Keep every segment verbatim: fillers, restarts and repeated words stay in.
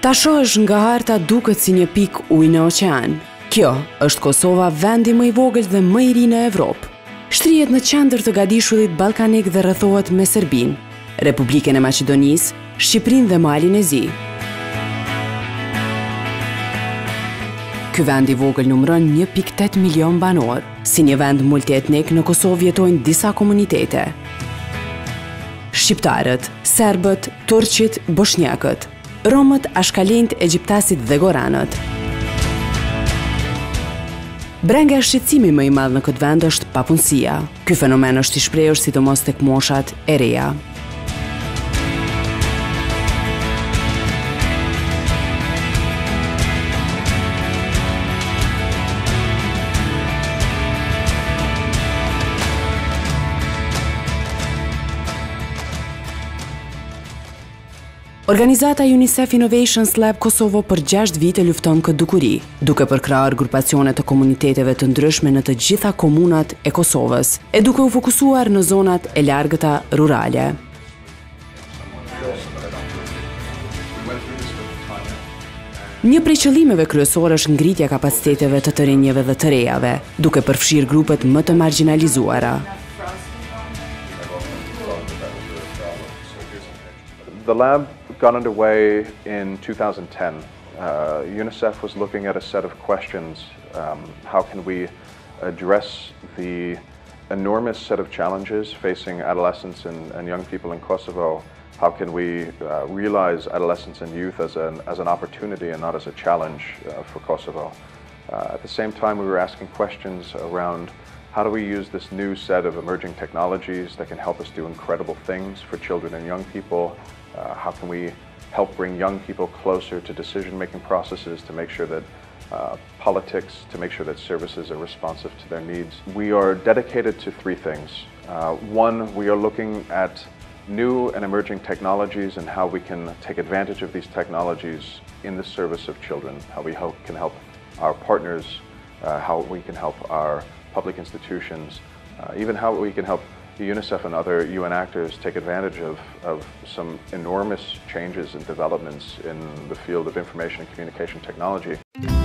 Ta shohësh nga harta duket si një pikë ujë në oqean. Kjo është Kosova, vendi më i vogël dhe më i ri në Evropë. Shtrihet në qendër të gadishullit ballkanik dhe rrethohet me Serbinë, Republikën e Maqedonisë, Shqipërinë dhe Malin e Zi. Ky vend i vogël numëron një pikë tetë milion banor. Si një vend multietnik, në Kosovë jetojnë disa komunitete. Shqiptarët, serbët, turqit, bosnjakët, romët, ashkalinjt, egjiptasit dhe goranët. Brenga e shqetësimi më i madh në këtë vend është papunësia. Ky fenomen është i shprehur sidomos tek moshat e reja. Organizata UNICEF Innovations Lab Kosovo për gjashtë vite lufton këtë dukuri, duke përkrahur grupacione të komuniteteve të ndryshme në të gjitha komunat e Kosovës, e duke u fokusuar në zonat e largëta rurale. Një prej qëllimeve kryesore është ngritja e kapaciteteve të të rinjeve dhe të rejave, duke përfshirë grupet më të marginalizuara. The lab got underway in two thousand ten. Uh, UNICEF was looking at a set of questions. Um, how can we address the enormous set of challenges facing adolescents and, and young people in Kosovo? How can we uh, realize adolescents and youth as an, as an opportunity and not as a challenge uh, for Kosovo? Uh, at the same time, we were asking questions around how do we use this new set of emerging technologies that can help us do incredible things for children and young people? Uh, how can we help bring young people closer to decision-making processes to make sure that uh, politics, to make sure that services are responsive to their needs? We are dedicated to three things. Uh, one, we are looking at new and emerging technologies and how we can take advantage of these technologies in the service of children, how we help, can help our partners, uh, how we can help our public institutions, uh, even how we can help UNICEF and other U N actors take advantage of, of some enormous changes and developments in the field of information and communication technology.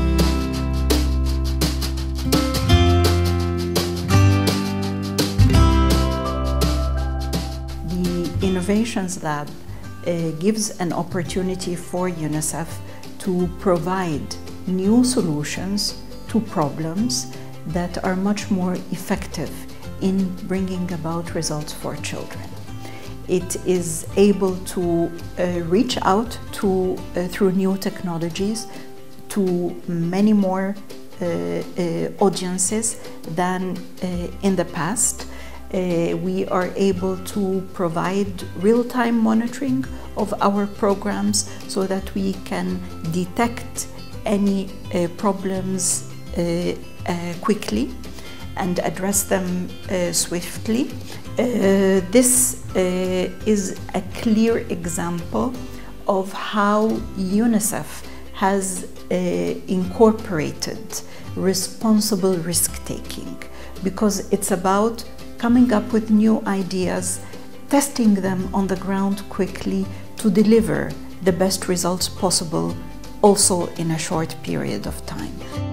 The Innovations Lab uh, gives an opportunity for UNICEF to provide new solutions to problems that are much more effective in bringing about results for children. It is able to uh, reach out to, uh, through new technologies to many more uh, uh, audiences than uh, in the past. Uh, we are able to provide real-time monitoring of our programs so that we can detect any uh, problems uh, uh, quickly and address them uh, swiftly. Uh, this uh, is a clear example of how UNICEF has uh, incorporated responsible risk-taking, because it's about coming up with new ideas, testing them on the ground quickly to deliver the best results possible, also in a short period of time.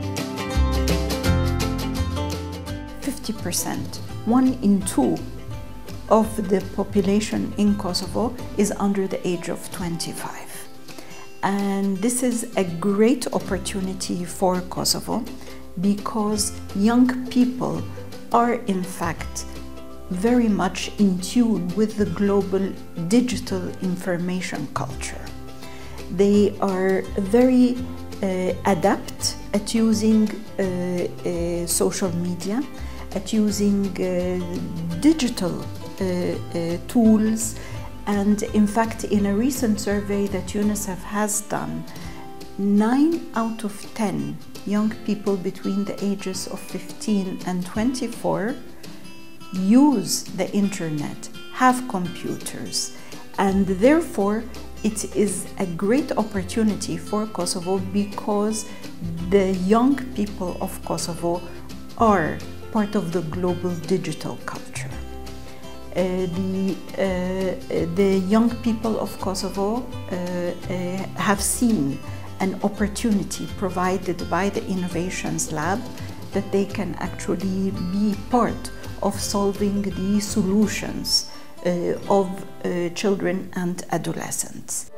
fifty percent, one in two of the population in Kosovo is under the age of twenty-five. And this is a great opportunity for Kosovo because young people are in fact very much in tune with the global digital information culture. They are very uh, adept at using uh, uh, social media, at using uh, digital uh, uh, tools, and in fact in a recent survey that UNICEF has done, nine out of ten young people between the ages of fifteen and twenty-four use the internet, have computers, and therefore it is a great opportunity for Kosovo because the young people of Kosovo are part of the global digital culture. the, uh, the young people of Kosovo uh, uh, have seen an opportunity provided by the Innovations Lab that they can actually be part of solving the solutions uh, of uh, children and adolescents.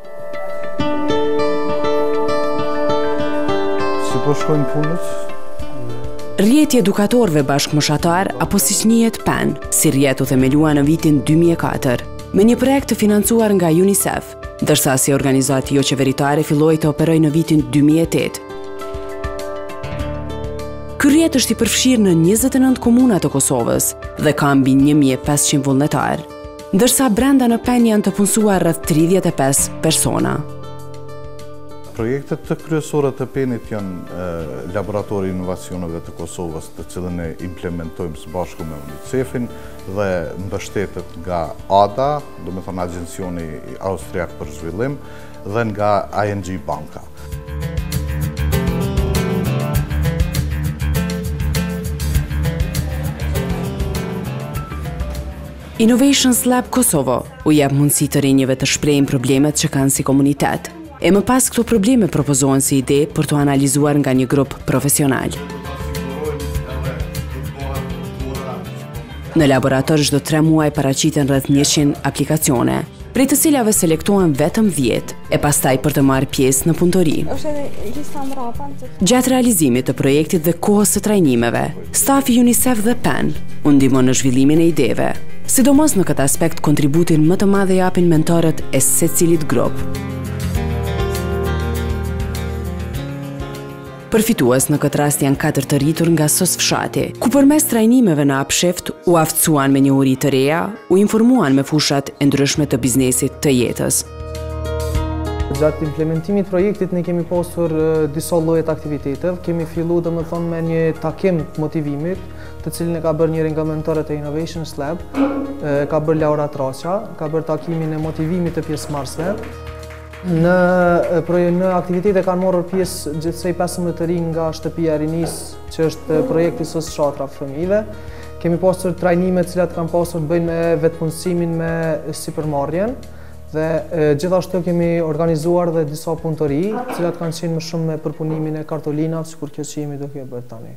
Si po shkojnë punët? Rrjeti edukatorëve bashkëmoshatar apo siç njihet P E N, si rrjet u themelua në vitin dy mijë e katër, me një projekt të financuar nga UNICEF, ndërsa si organizatë jo qeveritare filloi të operojë në vitin dy mijë e tetë. Ky rrjet është i përfshirë në njëzet e nëntë komuna të Kosovës dhe ka mbi një mijë e pesëqind vullnetarë, ndërsa brenda në P E N janë të punësuar rreth tridhjetë e pesë persona. Projektet të kryesore të P E N-it janë laboratori inovacioneve të Kosovës, të cilën ne implementojmë së bashku me UNICEF-in dhe mbështetet nga A D A, do me thonë Agjencioni Austriak për Zhvillim, dhe nga I N G Banka. Innovations Lab Kosovo u jep mundësi të rinjeve të shprehin problemet që kanë si komunitet. E më pas këto probleme propozohen si ide për të analizuar nga një grup profesional. Në laborator çdo tre muaj paraqiten rreth njëqind aplikacione, prej të cilave selektohen vetëm dhjetë e pastaj për të marrë pjesë në punëtori. Gjatë realizimit të projektit dhe kohës së trajnimeve, stafi UNICEF dhe P E N u ndihmon në zhvillimin e ideve. Sidomos në këtë aspekt kontributin më të madh e japin mentorët e secilit grup. Përfitues në këtë rast janë katër të rritur nga sos fshati, ku përmes trajnimeve në hapsheft u aftësuan me njohuri të reja, u informuan me fushat e ndryshme të biznesit të jetës. Gjatë implementimit projektit ne kemi pasur disa lloje të aktiviteteve. Kemi filluar domethënë me një takim motivimit, të cilin e ka bërë njëri nga mentorët e Innovations Lab, ka bërë Laura Traqa, ka bërë takimin e motivimit të pjesëmarrësve. Në, në aktivitete kanë marrë pjesë gjithsej pesëmbëdhjetë të rinj nga shtëpia e rinisë, që është projekti sos shatra fëmijëve. Kemi pasur trajnime të cilat kanë pasur të bëjnë me vetpunësimin me sipërmarrjen dhe e, gjithashtu kemi organizuar dhe disa punëtori, të cilat kanë qenë më shumë me përpunimin e kartolinave, sikur kjo që jemi duke bërë tani.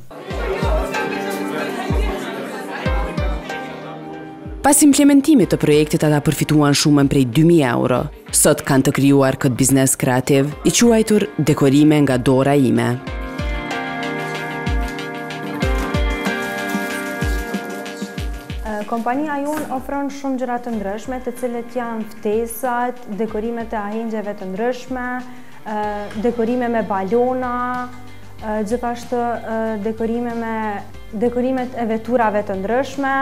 Pas implementimit të projektit ata përfituan shumën prej dy mijë euro. Sot kanë të krijuar këtë biznes kreativ, i quajtur dekorime nga dora ime. Kompania jonë ofron shumë gjëra të ndryshme, të cilët janë ftesat, dekorimet e ahengjeve të ndryshme, dekorime me balona, gjithashtu dekorime me dekorimet e veturave të ndryshme.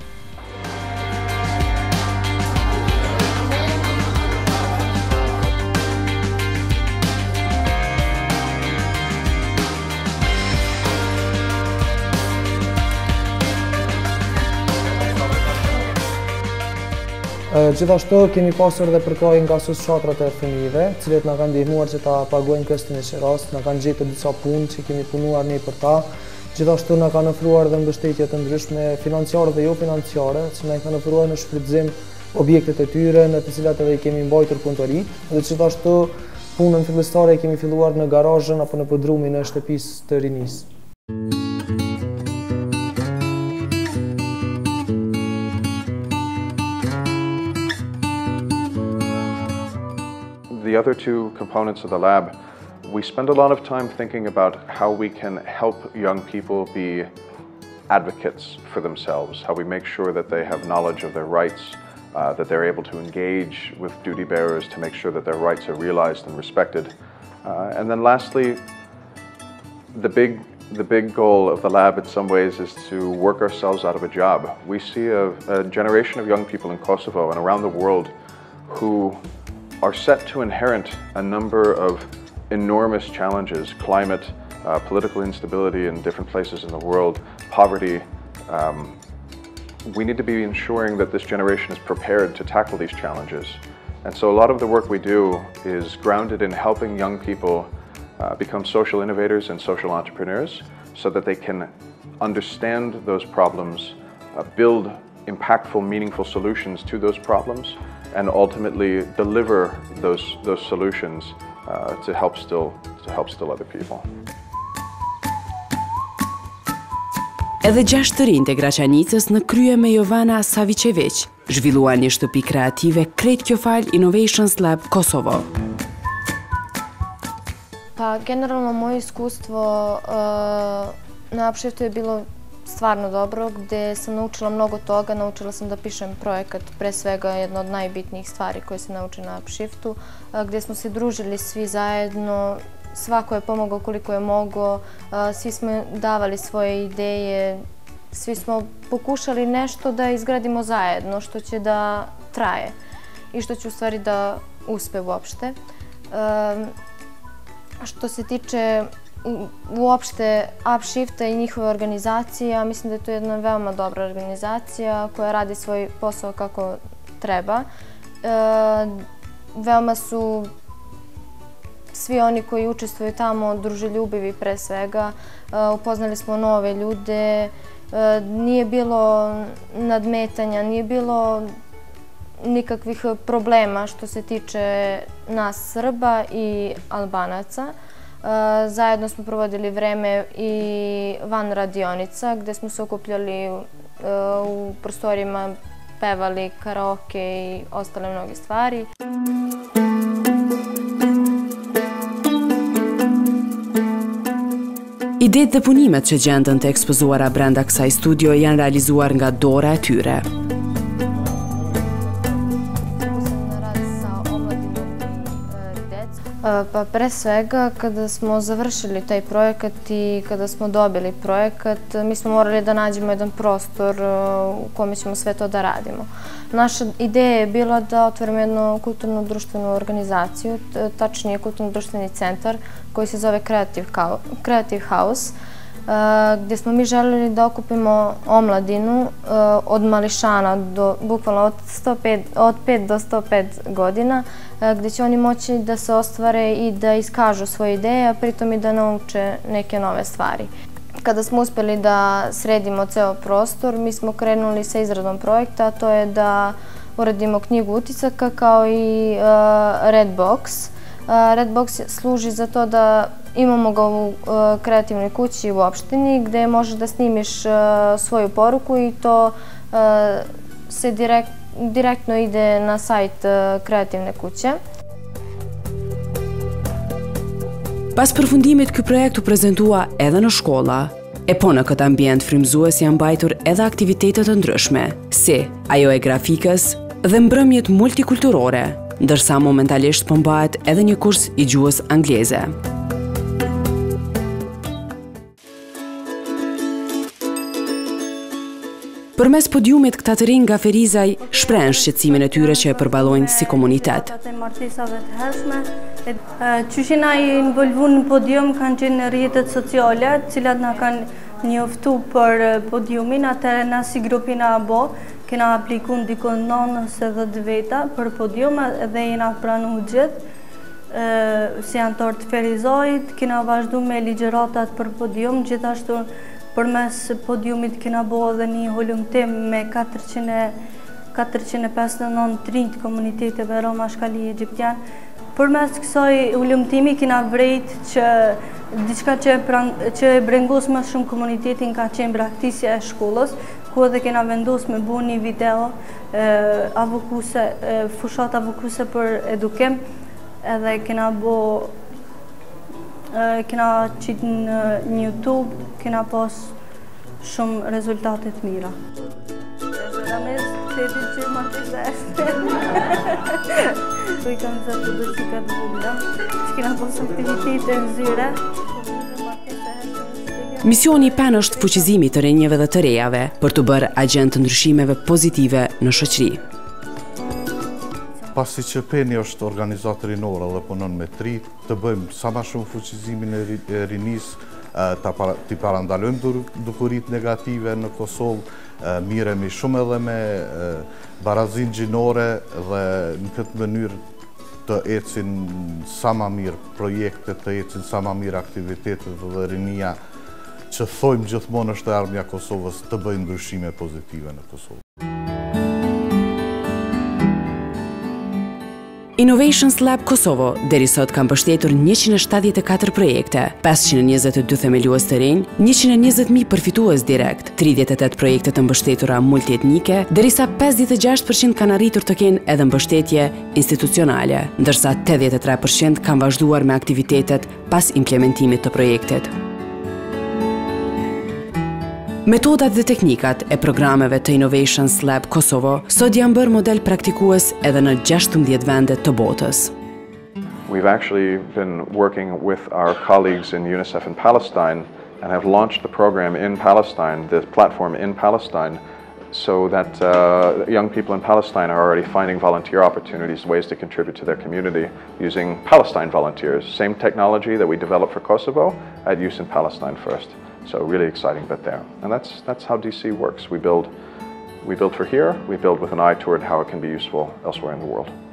Gjithashtu kemi pasur dhe përkojë nga sos shatrat e fëmijëve, të cilët na kanë ndihmuar që ta paguajnë kostin e qeras, na kanë gjetur disa punë që kemi punuar ne për ta. Gjithashtu na kanë ofruar dhe mbështetje të ndryshme financiare dhe jo financiare, që na kanë ofruar në shfrytëzim objektet e tyre, në të cilat edhe i kemi mbajtur punëtori. Dhe gjithashtu punën fillestare kemi filluar në garazhin apo në podrumin e shtëpisë të rinisë. The other two components of the lab, we spend a lot of time thinking about how we can help young people be advocates for themselves, how we make sure that they have knowledge of their rights, uh, that they're able to engage with duty bearers to make sure that their rights are realized and respected. Uh, and then lastly, the big, the big goal of the lab in some ways is to work ourselves out of a job. We see a, a generation of young people in Kosovo and around the world who are set to inherit a number of enormous challenges: climate, uh, political instability in different places in the world, poverty. Um, we need to be ensuring that this generation is prepared to tackle these challenges. And so a lot of the work we do is grounded in helping young people uh, become social innovators and social entrepreneurs so that they can understand those problems, uh, build impactful, meaningful solutions to those problems and ultimately deliver those, those solutions uh, to help still, to help still other people. Edhe gjashtë të rinjtë e Graçanicës në krye me Jovana Savicevic zhvilluan një shtëpi kreative krejt kjo fal Innovations Lab Kosovo. Pa, generalno moje iskustvo uh, na Upshiftu je bilo stvarno dobro, gde sam naučila mnogo toga. Naučila sam da pišem projekat, pre svega jedna od najbitnijih stvari koje se nauči na Upshiftu, uh, gde smo se družili svi zajedno. Svako je pomogao koliko je mogao, svi smo davali svoje ideje, svi smo pokušali nešto da izgradimo zajedno, što će da traje i što će u stvari da uspe uopšte. Što se tiče uopšte Upshifta i njihove organizacije, ja mislim da je to jedna veoma dobra organizacija koja radi svoj posao kako treba. Veoma su svi oni koji učestvuju tamo druželjubivi pre svega, upoznali smo nove ljude, nije bilo nadmetanja, nije bilo nikakvih problema što se tiče nas Srba i Albanaca. Zajedno smo provodili vreme i van radionica gde smo se okupljali u prostorijama, pevali karaoke i ostale mnoge stvari. Idetë dhe punimet që gjendën të ekspozuara brenda kësaj studio janë realizuar nga dora e tyre. Pa pre svega, kada smo završili taj projekat i kada smo dobili projekat, mi smo morali da nađemo jedan prostor u kome ćemo sve to da radimo. Naša ideja je bila da otvorimo jednu kulturno-društvenu organizaciju, tačnije kulturno-društveni centar koji se zove Creative House, gdje smo mi želeli da okupimo omladinu od mališana do bukvalno od pet do sto pet godina, gdje će oni moći da se ostvare i da iskažu svoje ideje, a pritom i da nauče neke nove stvari. Kada smo uspjeli da sredimo ceo prostor, mi smo krenuli sa izradom projekta, a to je da uradimo knjigu utisaka kao i Red Box. Red Box služi za to da imamo ga u kreativnoj kući u opštini gde možeš da snimiš svoju poruku i to se direktno ide na sajt kreativne kuće. Pas përfundimit, ky projekt u prezentua edhe në shkolla, e po në këtë ambient frymëzues janë mbajtur edhe aktivitetet të ndryshme, si ajo e grafikës dhe mbrëmjet multikulturore, ndërsa momentalisht po mbahet edhe një kurs i gjuhës angleze. Përmes podiumit, këta të rinj nga Ferizaj shprehen shqetësimin e tyre që e përballojnë si komunitet. Martesave të hershme, qyshin ai involvu në podium kanë qenë rrjetet sociale, të cilat na kanë njoftu për podiumin, atëherë na si grupi na abo kena apliku ndikon nëntë ose dhjetë veta për podium dhe jena pranu gjithë. Si anëtar të Ferizajit, kena vazhdu me ligjëratat për podium, gjithashtu përmes podiumit kena bo edhe një hulumtim me katërqind e pesëdhjetë e nëntë të rinj të komuniteteve Roma Shkali Egjiptian. Përmes kësaj hulumtimi kena vrejt që diçka që e brengus më shumë komunitetin ka qenë braktisja e shkollës, ku edhe kena vendus me bu një video avokuse, fushat avokuse për edukim, edhe kena bo kena qitë në YouTube, kena pas shumë rezultatet mira. Ramez, tetit që martesa është. Tu i kam zërë të dëqikat vugla, që kena pas aktivitete në zyre. Misioni i pen është fuqizimi të rinjeve dhe të rejave për të bërë agent të ndryshimeve pozitive në shoqëri. Pasi që peni është organizator rinore dhe punon me tri, të bëjmë sa ma shumë fuqizimin e rinis, t'i parandalojmë dukurit negative në Kosovë, miremi shumë edhe me barazin gjinore dhe në këtë mënyrë të ecin sa ma mirë projekte, të ecin sa ma mirë aktivitetet dhe rinia që thojmë gjithmonë është e armja Kosovës të bëjnë ndryshime pozitive në Kosovë. Innovations Lab Kosovo deri sot ka mbështetur njëqind e shtatëdhjetë e katër projekte, pesëqind e njëzet e dy themelues të rinj, njëqind e njëzet mijë përfitues direkt, tridhjetë e tetë projekte të mbështetura multietnike, derisa pesëdhjetë e gjashtë përqind kanë arritur të kenë edhe mbështetje institucionale, ndërsa tetëdhjetë e tre përqind kanë vazhduar me aktivitetet pas implementimit të projektit. Metodat dhe teknikat e programeve të Innovations Lab Kosovo sot janë bërë model praktikues edhe në gjashtëmbëdhjetë vende të botës. We've actually been working with our colleagues in UNICEF in Palestine and have launched the program in Palestine, the platform in Palestine, so that uh, young people in Palestine are already finding volunteer opportunities, ways to contribute to their community using Palestine volunteers. Same technology that we developed for Kosovo, at use in Palestine first. So really exciting bit there. And that's, that's how D C works. We build, we build for here, we build with an eye toward how it can be useful elsewhere in the world.